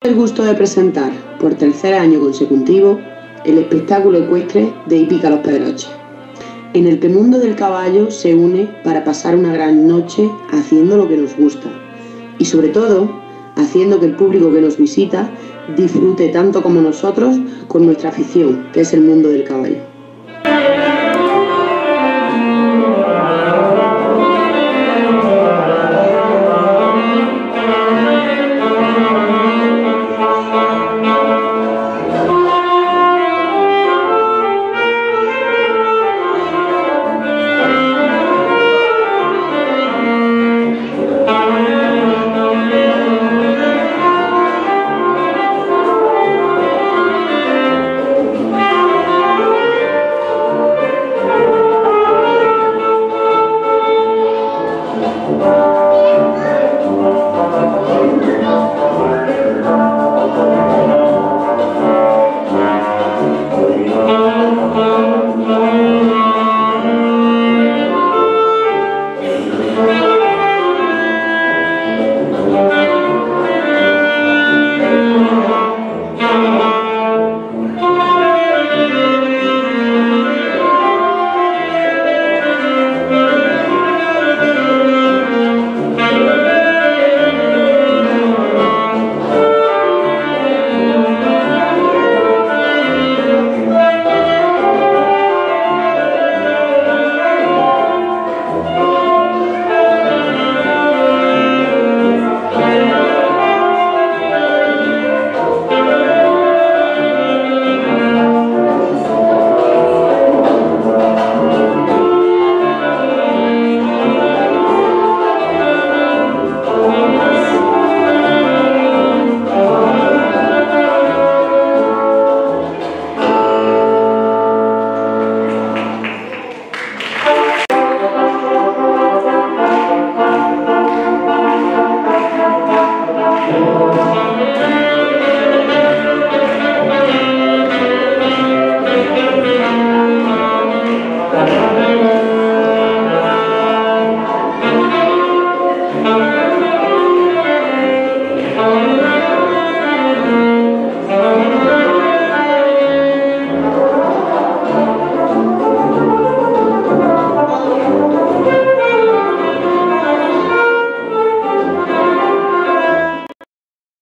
El gusto de presentar por tercer año consecutivo el espectáculo ecuestre de Hípica Los Pedroches. En el que el mundo del caballo se une para pasar una gran noche haciendo lo que nos gusta y sobre todo haciendo que el público que nos visita disfrute tanto como nosotros con nuestra afición, que es el mundo del caballo.